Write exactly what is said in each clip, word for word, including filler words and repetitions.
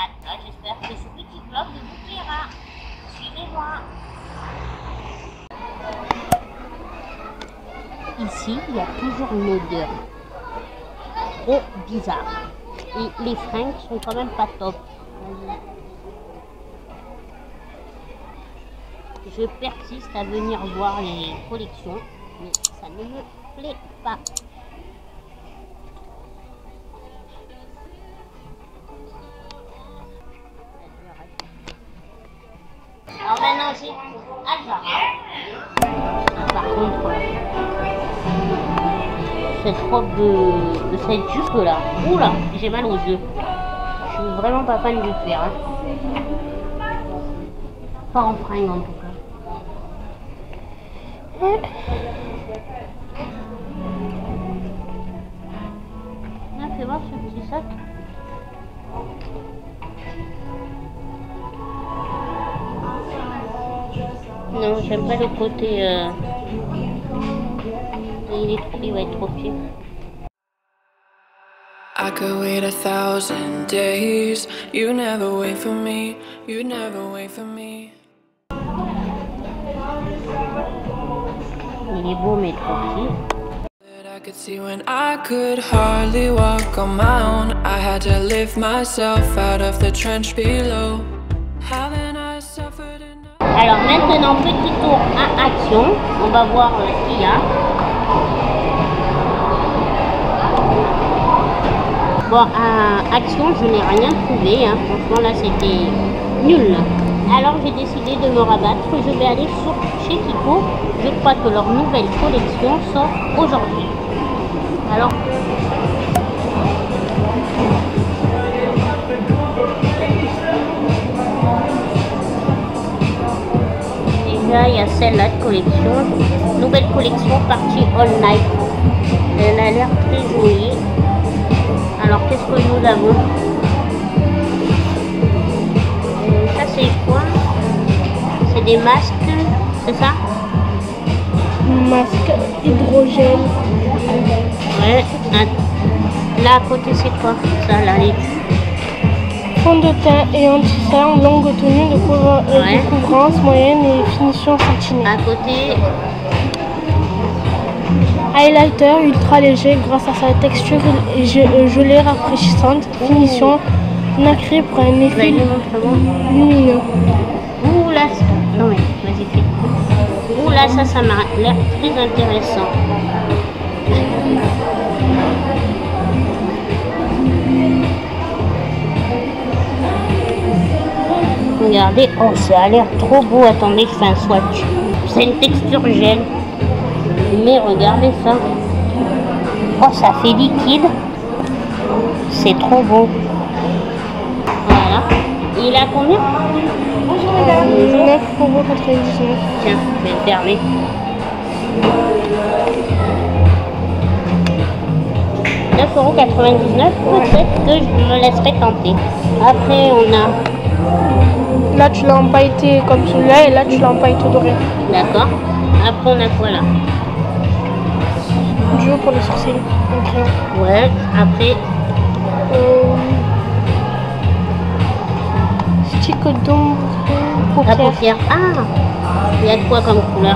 Voilà, j'espère que ce petit vlog vous plaira. Suivez-moi. Ici, il y a toujours une odeur trop bizarre. Et les fringues sont quand même pas top. Je persiste à venir voir les collections, mais ça ne me plaît pas. Alors maintenant c'est Alvara. Par contre, cette robe de, de cette jupe là, oula, j'ai mal aux yeux. Je suis vraiment pas fan du fer. Hein. Pas en fringue en tout cas. Ah, fais voir ce petit sac. Non, j'aime pas le côté. Euh... Il, est trop, il va être trop petit. I could wait a thousand days. You never wait for me. You never wait for me. Il est beau mais trop petit. I could see when I could hardly walk on my own. I had to lift myself out of the trench below. Haven't I suffered enough? Alors maintenant, petit tour à Action. On va voir ce qu'il y a. Bon, à Action, je n'ai rien trouvé. Hein. Franchement, là, c'était nul. Alors, j'ai décidé de me rabattre. Je vais aller sur chez Kiko. Je crois que leur nouvelle collection sort aujourd'hui. Alors, déjà, il y a celle-là de collection. Nouvelle collection partie All Night. Elle a l'air très jolie. Alors, qu'est-ce que nous avons? euh, Ça, c'est quoi? C'est des masques, c'est ça? Masque hydrogène. Ouais. Là, à côté, c'est quoi? Ça, là, les... Fond de teint et anti-cerne, longue tenue de, couvre... ouais. de couvrance moyenne et finition satinée. À côté... Highlighter ultra léger grâce à sa texture et gelée rafraîchissante. Finition nacrée pour un effet lumineux. Ouh là, non mais vas-y fais. Ouh là, ça, ça m'a l'air très intéressant. Regardez, oh ça a l'air trop beau. Attendez, je fais un swatch. C'est une texture gel. Mais regardez ça. Oh, ça fait liquide. C'est trop beau. Voilà. Il a combien? neuf euros quatre-vingt-dix-neuf. Tiens, je vais le fermer. neuf euros quatre-vingt-dix-neuf. Peut-être que je me laisserai tenter. Après, on a... Là, tu l'as empailleté comme celui-là et là, tu l'as empailleté doré. D'accord. Après, on a quoi là? Duo pour les sourcils. Okay. Ouais, après. Euh, stick d'ombre. La paupière. Ah, il y a de quoi comme couleur?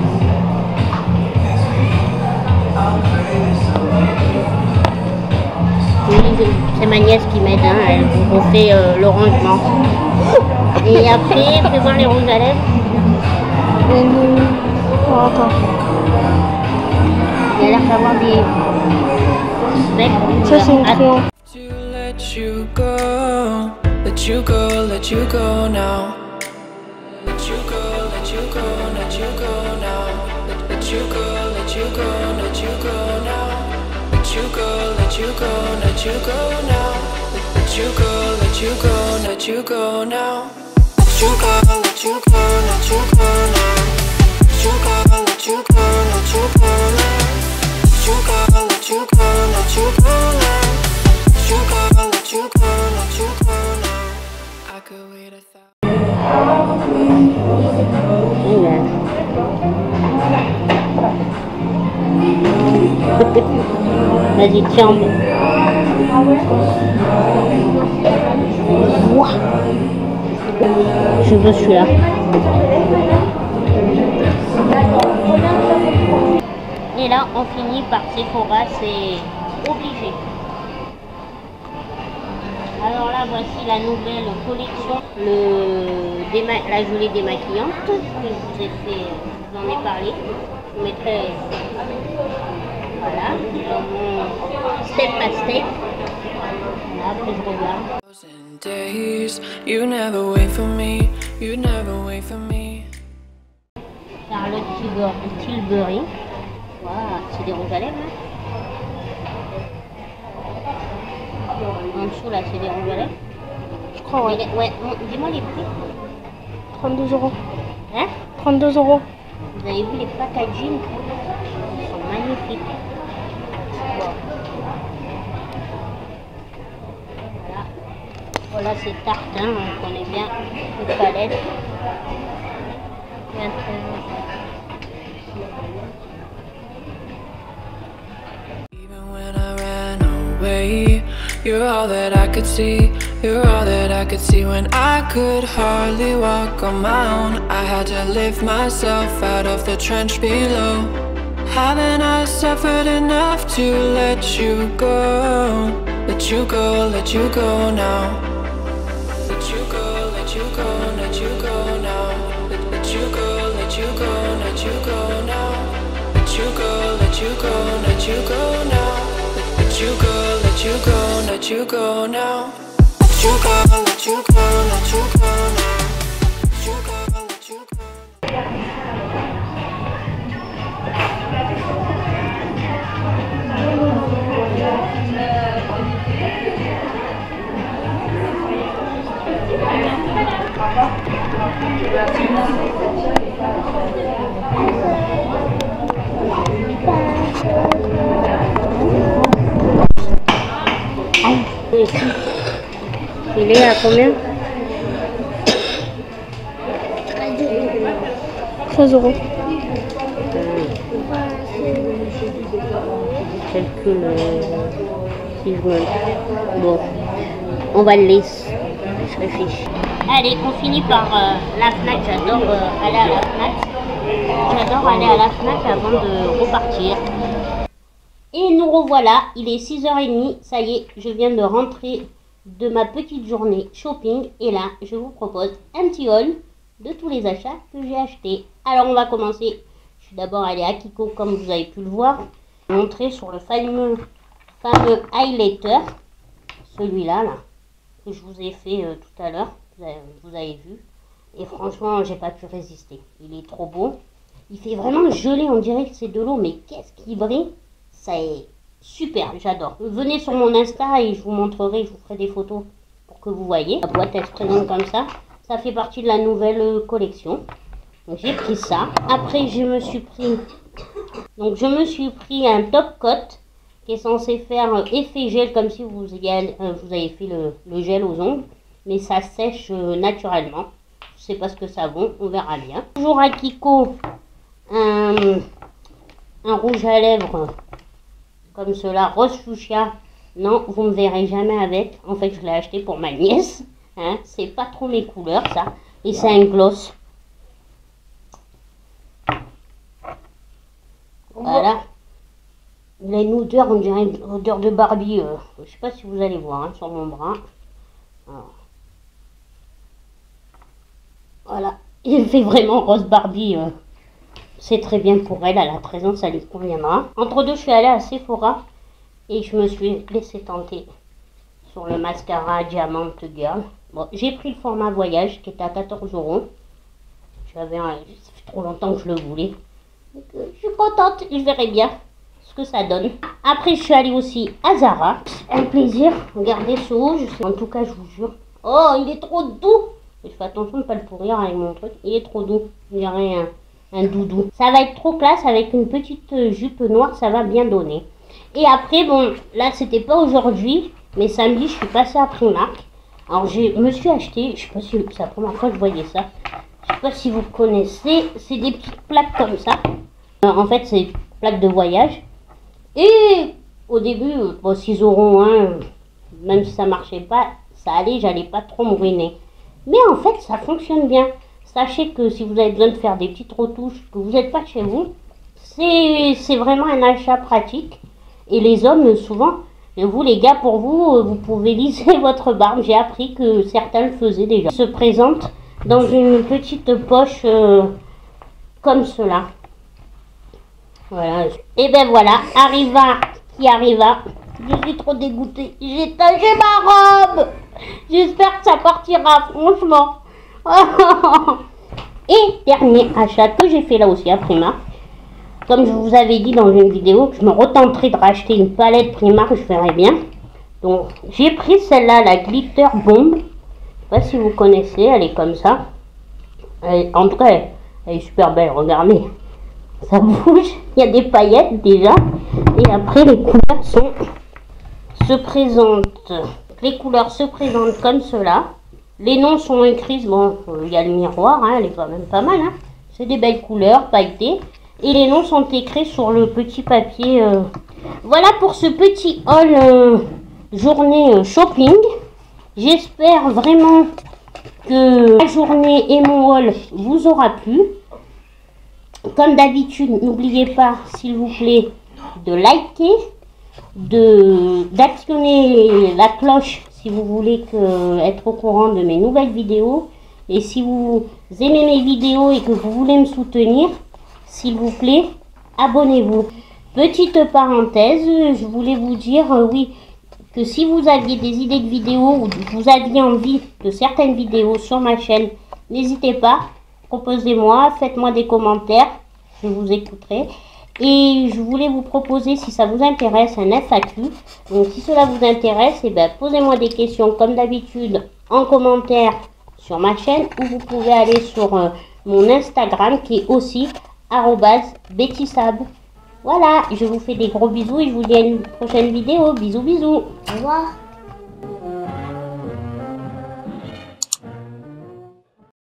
Oui, c'est ma nièce qui m'aide. Hein. Elle vous fait euh, le rangement. Et après, fais voir les rouges à lèvres. Et nous... Oh, attends. Il a l'air d'avoir des specs. Ça, c'est une crayon. To let you go, let you go, let you go now. Let you go, let you go, let you go now. Let, let you go, let you go, let you go now. Let you go, let you go, let you go now. Let, let you go, let you go, let you go now. Let you go, let you go, let you go now. Let you go, let you go, let you go now. Let you go, let you go, let you go now. Let you go, let you go, let you go now. I could wait a thousand. Vas-y, tiens. je veux celui-là. Et là, on finit par Sephora, c'est obligé. Alors là, voici la nouvelle collection, le déma la gelée démaquillante que je vous ai fait, je vous en ai parlé. Je vous mettrai, voilà, dans mon step by step. Voilà, après je regarde. Days, you never wait for me, you never wait for me. Charlotte Tilbury. Wow, c'est des rouges à lèvres. Hein. En dessous là, c'est des rouges à lèvres. Je crois, ouais. Les, ouais, dis-moi les prix. trente-deux euros. Hein? trente-deux euros. Vous avez vu les packaging? Ils sont magnifiques. Wow. Voilà. Voilà, c'est tartin, on connaît bien les palettes. Even when I ran away, you're all that I could see. You're all that I could see when I could hardly walk on my own. I had to lift myself out of the trench below. Haven't I suffered enough to let you go? Let you go, let you go now. Let you go, let you go, let you go now. Let, let you go, let you go, let you go now. Let you go, let you go, let you go now. Let, let you go, let you go, let you go now. Let you go, let you go, let you go now. Let you go, let you go. Il est à combien? treize euros. Calcule euh, si je me... Bon, on va le laisser. Je réfléchis. Allez, on finit par euh, la Fnac. J'adore euh, aller à la Fnac. J'adore aller à la Fnac avant de repartir. Et nous revoilà, il est six heures trente, ça y est, je viens de rentrer de ma petite journée shopping. Et là, je vous propose un petit haul de tous les achats que j'ai achetés. Alors, on va commencer. Je suis d'abord allée à Kiko, comme vous avez pu le voir. Montrer sur le fameux, fameux highlighter, celui-là, là, que je vous ai fait euh, tout à l'heure, vous, vous avez vu. Et franchement, j'ai pas pu résister. Il est trop beau. Il fait vraiment gelé, on dirait que c'est de l'eau, mais qu'est-ce qui brille! Ça est super, j'adore. Venez sur mon Insta et je vous montrerai, je vous ferai des photos pour que vous voyez. La boîte elle se présente comme ça. Ça fait partie de la nouvelle collection. Donc j'ai pris ça. Après je me suis pris, donc je me suis pris un top coat qui est censé faire effet gel comme si vous, y vous avez fait le, le gel aux ongles, mais ça sèche naturellement. Je sais pas ce que ça vaut, on verra bien. Toujours à Kiko, un, un rouge à lèvres. Comme cela, rose fuchsia. Non, vous me verrez jamais avec. En fait, je l'ai acheté pour ma nièce. Hein, c'est pas trop mes couleurs, ça. Et c'est un gloss. Voilà. Il a une odeur, on dirait une odeur de Barbie. Euh, je sais pas si vous allez voir hein, sur mon bras. Alors. Voilà. Il fait vraiment rose Barbie. Euh. C'est très bien pour elle, à la présence, ça lui conviendra. Entre deux, je suis allée à Sephora et je me suis laissé tenter sur le mascara Diamant Girl. Bon, j'ai pris le format voyage qui était à quatorze euros. J'avais un... Ça fait trop longtemps que je le voulais. Donc, euh, je suis contente, je verrai bien ce que ça donne. Après, je suis allée aussi à Zara. Un plaisir, regardez ce rouge. En tout cas, je vous jure. Oh, il est trop doux. Je fais attention de ne pas le pourrir avec mon truc. Il est trop doux. Je dirais un... un doudou. Ça va être trop classe avec une petite jupe noire, ça va bien donner. Et après, bon, là c'était pas aujourd'hui, mais samedi je suis passée à Primark. Alors je me suis acheté, je sais pas si c'est la première fois que je voyais ça. Je sais pas si vous connaissez, c'est des petites plaques comme ça. Euh, en fait c'est des plaques de voyage. Et au début, bon six euros, hein, même si ça marchait pas, ça allait, j'allais pas trop me ruiner. Mais en fait, ça fonctionne bien. Sachez que si vous avez besoin de faire des petites retouches, que vous n'êtes pas chez vous, c'est vraiment un achat pratique. Et les hommes, souvent, vous les gars, pour vous, vous pouvez lisser votre barbe. J'ai appris que certains le faisaient déjà. Se présente dans une petite poche euh, comme cela. Voilà. Et ben voilà, arriva qui arriva. Je suis trop dégoûtée. J'ai taché ma robe. J'espère que ça partira, franchement. Et dernier achat que j'ai fait là aussi à Primark. Comme je vous avais dit dans une vidéo que je me retenterai de racheter une palette Primark, je ferai bien. Donc j'ai pris celle-là, la Glitter Bomb. Je sais pas si vous connaissez, elle est comme ça. Elle, en tout cas, elle, elle est super belle, regardez. Ça bouge, il y a des paillettes déjà. Et après les couleurs sont, se présentent. Les couleurs se présentent comme cela. Les noms sont écrits, bon, il y a le miroir, hein, elle est quand même pas mal. Hein. C'est des belles couleurs pailletées. Et les noms sont écrits sur le petit papier. Euh. Voilà pour ce petit haul euh, journée euh, shopping. J'espère vraiment que la journée et mon haul vous aura plu. Comme d'habitude, n'oubliez pas, s'il vous plaît, de liker, de d'actionner la cloche si vous voulez que, être au courant de mes nouvelles vidéos. Et si vous aimez mes vidéos et que vous voulez me soutenir, s'il vous plaît, abonnez-vous. Petite parenthèse, je voulais vous dire, euh, oui, que si vous aviez des idées de vidéos ou vous aviez envie de certaines vidéos sur ma chaîne, n'hésitez pas, proposez-moi, faites-moi des commentaires, je vous écouterai. Et je voulais vous proposer, si ça vous intéresse, un F A Q. Donc si cela vous intéresse, eh ben, posez-moi des questions comme d'habitude en commentaire sur ma chaîne, ou vous pouvez aller sur euh, mon Instagram qui est aussi arobase bettysab. Voilà, je vous fais des gros bisous et je vous dis à une prochaine vidéo. Bisous, bisous. Au revoir.